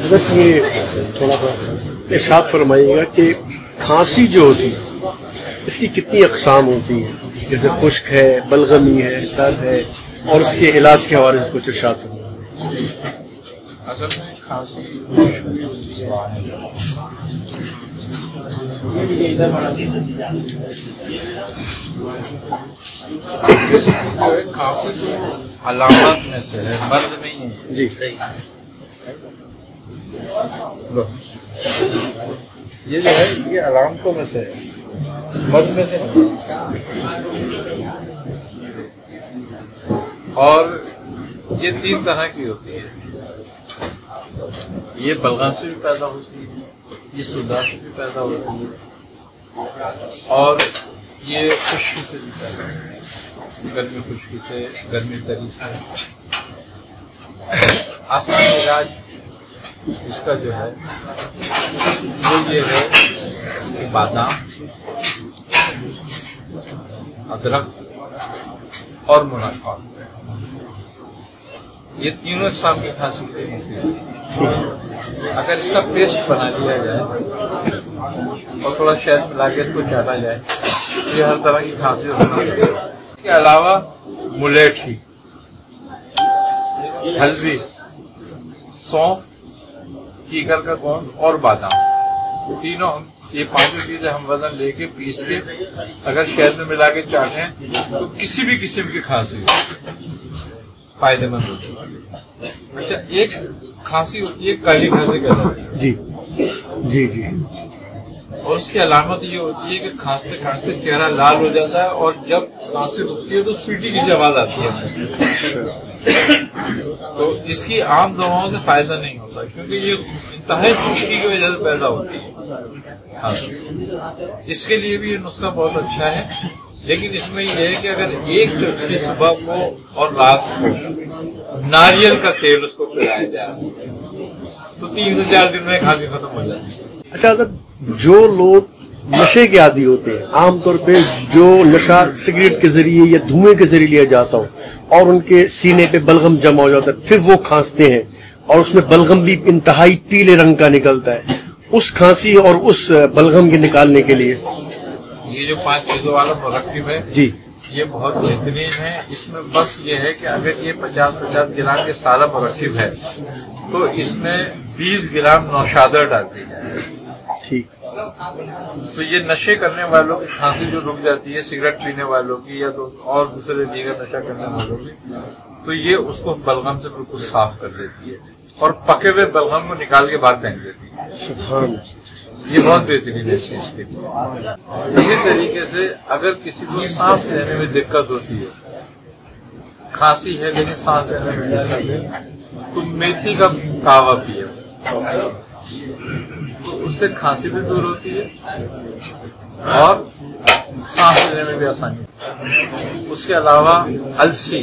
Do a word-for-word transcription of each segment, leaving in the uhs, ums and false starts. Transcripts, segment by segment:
حضرت یہ تھوڑا سا ارشاد فرمائیے گا کہ کھانسی جو ہوتی ہے اس کی کتنی اقسام ہوتی ہیں، جیسے خشک ہے، بلغمی ہے، درد ہے، اور اس کے علاج کے حوالے سے کچھ ارشاد فرمائیے۔ اصل میں کھانسی کھانسی تو علامات میں سے ہے، مرض نہیں ہے۔ جی صحیح۔ یہ جو ہے یہ علامتوں میں سے ہے، مرض میں سے نہیں۔ اور یہ تین طرح کی ہوتی ہے، یہ بلغم سے بھی پیدا ہوتی ہے، یہ سودا سے بھی پیدا ہوتی ہے، اور یہ خشکی سے بھی پیدا ہوتی ہے، گرمی خشکی سے، گرمی تری سے۔ آسان علاج اس کا جو ہے وہ یہ ہے کہ بادام، ادرک اور منافع، یہ تینوں اقسام کی کھانسی کے لیے مفید ہے۔ اگر اس کا پیسٹ بنا لیا جائے اور تھوڑا شہد ملا کے اس کو چاٹا جائے تو یہ ہر طرح کی کھانسی ہونا ہے۔ اس کے علاوہ ملیٹھی، ہلدی، سونف، کیکر کا گوند اور بادام، تینوں یہ پانچوں چیزیں ہم وزن لے کے پیس کے اگر شہد میں ملا کے چاٹیں تو کسی بھی قسم کی کھانسی فائدے مند ہوتی ہے۔ اچھا، ایک کھانسی ہوتی ہے کالی کھانسی کا علاج، جی جی جی، اور اس کی علامت یہ ہوتی ہے کہ کھانستے کھانستے چہرہ لال ہو جاتا ہے، اور جب کھانسی رکتی ہے تو سیٹی کی آواز آتی ہے۔ تو اس کی عام دواؤں سے فائدہ نہیں ہوتا کیونکہ یہ انتہائی خشکی کی وجہ سے پیدا ہوتی ہے۔ اس کے لیے بھی یہ نسخہ بہت اچھا ہے، لیکن اس میں یہ ہے کہ اگر ایک چٹکی صبح کو اور رات کو ناریل کا تیل اس کو پلایا جائے تو تین سے چار دن میں کھانسی ختم ہو جاتی ہے۔ اچھا حضرت، جو لوگ نشے کے عادی ہوتے ہیں، عام طور پہ جو نشہ سگریٹ کے ذریعے یا دھوئیں کے ذریعے لیا جاتا ہو اور ان کے سینے پہ بلغم جمع ہو جاتا ہے، پھر وہ کھانستے ہیں اور اس میں بلغم بھی انتہائی پیلے رنگ کا نکلتا ہے، اس کھانسی اور اس بلغم کے نکالنے کے لیے یہ جو پانچ چیزوں والا مرکب ہے جی یہ بہت بہترین ہے۔ اس میں بس یہ ہے کہ اگر یہ پچاس پچاس گرام کے سارا مرکب ہے تو اس میں بیس گرام نوشادر ڈالتی ہے۔ ٹھیک، تو یہ نشے کرنے والوں کی کھانسی جو رک جاتی ہے، سگریٹ پینے والوں کی یا تو اور دوسرے دیگر نشہ کرنے والوں کی، تو یہ اس کو بلغم سے بالکل صاف کر دیتی ہے اور پکے ہوئے بلغم کو نکال کے باہر پھینک دیتی ہے۔ سبحان اللہ۔ یہ بہت بہترین ہے اس چیز کے لیے۔ اسی طریقے سے اگر کسی کو سانس لینے میں دقت ہوتی ہے، کھانسی ہے لیکن سانس لینے میں دقت ہے، تو میتھی کا کہوا پیے، اس سے کھانسی بھی دور ہوتی ہے اور سانس لینے میں بھی آسانی ہوتی ہے۔ اس کے علاوہ السی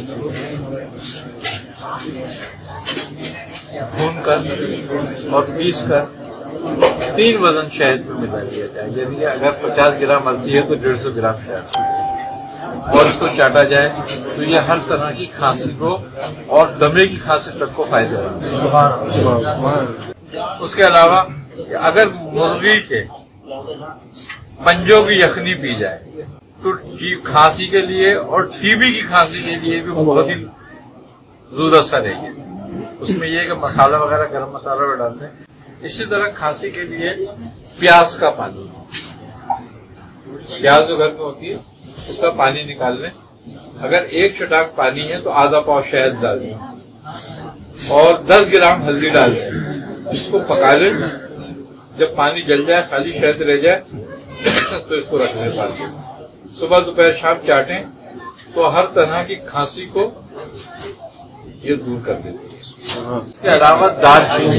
بھون کر اور پیس کر تین وزن شہد میں ملا لیا جائے، یعنی کہ اگر پچاس گرام السی ہے تو ڈیڑھ سو گرام شہد، اور اس کو چاٹا جائے تو یہ ہر طرح کی کھانسی کو اور دمے کی کھانسی تک کو فائدہ ہے۔ اس کے علاوہ اگر مرغی کے پنجوں کی یخنی پی جائے تو کھانسی کے لیے اور ٹی بی کی کھانسی کے لیے بھی بہت ہی زود اثر ہے۔ اس میں یہ کہ مسالہ وغیرہ گرم مسالہ میں ڈالتے ہیں۔ اسی طرح کھانسی کے لیے پیاز کا پانی، پیاز جو گھر میں ہوتی ہے اس کا پانی نکال لیں، اگر ایک چٹاک پانی ہے تو آدھا پاؤ شہد ڈال دیں اور دس گرام ہلدی ڈال دیں، اس کو پکا لیں، جب پانی جل جائے خالی شہد رہ جائے تو اس کو رکھ لیں پانی، صبح دوپہر شام چاٹیں تو ہر طرح کی کھانسی کو یہ دور کر دیتی ہے۔ اس کے علاوہ دال چینی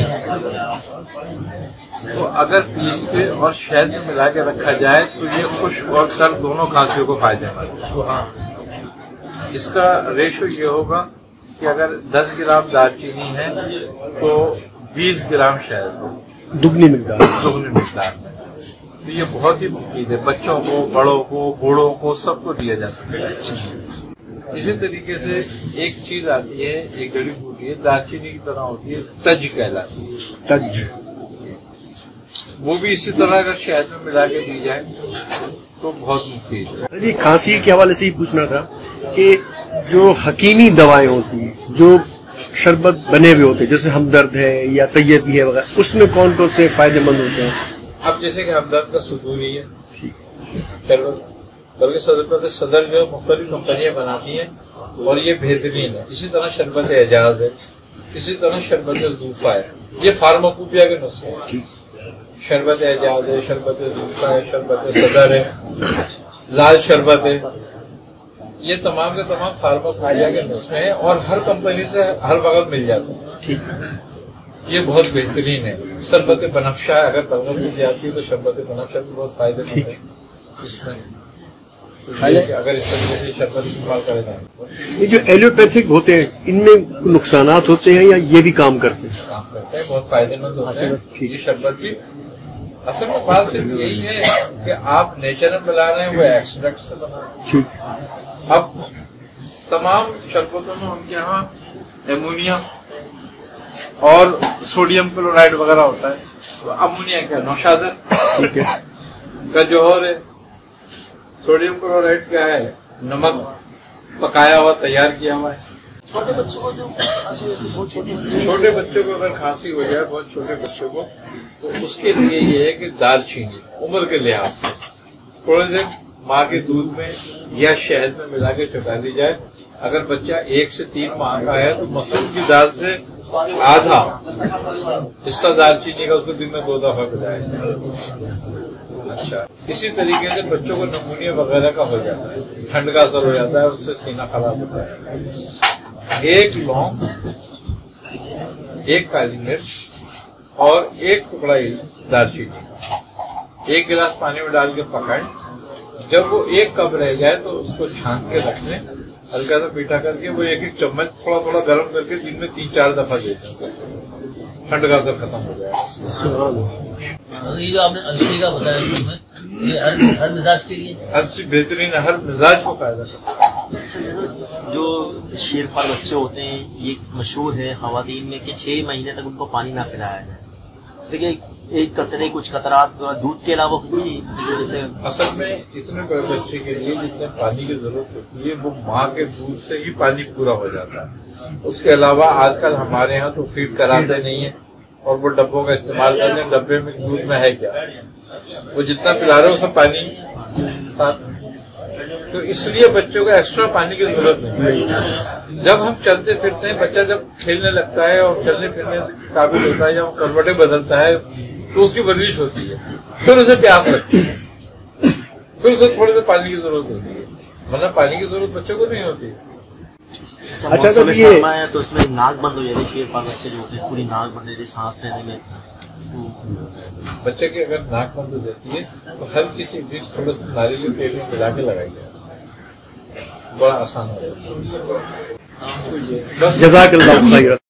تو اگر پیس کے اور شہد میں ملا کے رکھا جائے تو یہ خشک اور تر دونوں کھانسیوں کو فائدے مند ہے۔ اس کا ریشو یہ ہوگا کہ اگر دس گرام دال چینی ہے تو بیس گرام شہد ہو، دگنی مقدار دگنی مقدار میں۔ تو یہ بہت ہی مفید ہے، بچوں کو، بڑوں کو، بوڑھوں کو، سب کو دیا جا سکتا ہے۔ اسی طریقے سے ایک چیز آتی ہے، ایک جڑی بوٹی ہے، دارچینی کی طرح ہوتی ہے، تج کہلاتی ہے، تج، وہ بھی اسی طرح اگر شہد میں ملا کے دی جائے تو بہت مفید ہے۔ جی کھانسی کے حوالے سے ہی پوچھنا تھا کہ جو حکیمی دوائیں ہوتی ہیں، جو شربت بنے ہوئے ہوتے ہیں جیسے ہمدرد ہے یا طیبی ہے وغیرہ، اس میں کون کون سے فائدے مند ہوتے ہیں؟ اب جیسے کہ ہمدرد کا ستون ہی ہے شربت، بلکہ صدر صدر جو مختلف کمپنیاں بناتی ہیں اور یہ بہترین ہے۔ اسی طرح شربت اعجاز ہے، اسی طرح شربت زوفا ہے، یہ فارماکوپیا کے نسخے ہیں۔ شربت اعجاز ہے، شربت زوفا ہے، شربت صدر ہے، لال شربت ہے، یہ تمام کے تمام فارماکوپیا کے نسخے ہیں اور ہر کمپنی سے ہر وقت مل جاتے ہیں۔ یہ بہت بہترین ہے۔ شربت بنفشہ اگر بلغم کی زیادتی ہے تو شربت بنفشہ بھی بہت فائدے مند ہے اس میں، اگر اس طریقے سے شربت استعمال کرے جائیں۔ یہ جو ایلوپیتھک ہوتے ہیں ان میں نقصانات ہوتے ہیں یا یہ بھی کام کرتے ہیں؟ کام کرتے ہیں، بہت فائدے مند ہوتے ہیں یہ شربت بھی۔ اصل میں بات صرف یہی ہے کہ آپ نیچرل ملا رہے ہیں، وہ ایکسٹریکٹ سے بنا رہے ہیں۔ اب تمام شربتوں میں ان کے یہاں ایمونیا اور سوڈیم کلورائڈ وغیرہ ہوتا ہے، تو امونیا کیا نوشادر کا جوہر ہے، سوڈیم کلورائڈ کیا ہے نمک پکایا ہوا تیار کیا ہوا ہے۔ چھوٹے بچوں کو جو چھوٹے بچوں کو اگر کھانسی ہو جائے، بہت چھوٹے بچوں کو، تو اس کے لیے یہ ہے کہ دال چینی عمر کے لحاظ سے تھوڑے سے ماں کے دودھ میں یا شہد میں ملا کے چٹا دی جائے۔ اگر بچہ ایک سے تین ماہ کا ہے تو مسور کی دال سے آدھا حصہ دال چینی کا اس کو دن میں دو دفعہ پلایا جائے۔ اچھا، اسی طریقے سے بچوں کو نمونیا وغیرہ کا ہو جاتا ہے، ٹھنڈ کا اثر ہو جاتا ہے، اس سے سینہ خراب ہوتا ہے۔ ایک لونگ، ایک کالی مرچ اور ایک ٹکڑا دال چینی ایک گلاس پانی میں ڈال کے پکائیں۔ جب وہ ایک کپ رہ جائے تو اس کو چھان کے رکھ لیں، ہلکا سا میٹھا کر کے وہ ایک ایک چمچ تھوڑا تھوڑا گرم کر کے دن میں تین چار دفعہ دیتے ہیں، ٹھنڈ کا اثر ختم ہو جائے گا۔ یہ جو آپ نے السی کا بتایا اس میں یہ ہر ہر مزاج کے لیے السی بہترین ہے، ہر مزاج کو فائدہ کرتا ہے۔ جو شیر خوار بچے ہوتے ہیں یہ مشہور ہے خواتین میں کہ چھ مہینے تک ان کو پانی نہ پلایا جائے، دیکھیے ایک قطرے کچھ قطرات دودھ کے علاوہ بھی جیسے اصل میں اتنے بڑے بچے کے لیے جتنے پانی کی ضرورت ہوتی ہے وہ ماں کے دودھ سے ہی پانی پورا ہو جاتا ہے۔ اس کے علاوہ آج کل ہمارے ہاں تو فیڈ کراتے نہیں ہیں اور وہ ڈبوں کا استعمال کرتے ہیں، ڈبے میں دودھ میں ہے کیا، وہ جتنا پلا رہے ہو سب پانی ساتھ، تو اس لیے بچوں کو ایکسٹرا پانی کی ضرورت نہیں۔ جب ہم چلتے پھرتے ہیں، بچہ جب کھیلنے لگتا ہے اور چلنے پھرنے کے قابل ہوتا ہے یا وہ کروٹیں بدلتا ہے تو اس کی ورزش ہوتی ہے، پھر اسے پیاس لگتی ہے، پھر اسے تھوڑے سے پانی کی ضرورت ہوتی ہے، مطلب پانی کی ضرورت بچوں کو نہیں ہوتی۔ اچھا تو یہ ہے تو اس میں ناک بند ہو جاتی ہے، شیر خوار بچے جو ہوتے ہیں پوری ناک بند رہتی ہے سانس لینے میں، بچے کی اگر ناک بند ہو جاتی ہے تو ہلکی سی ڈش تھوڑا سا ناریل کے تیل میں ملا کے لگائی جائے، بڑا آسان ہو جاتا ہے۔ جزاک اللہ خیر۔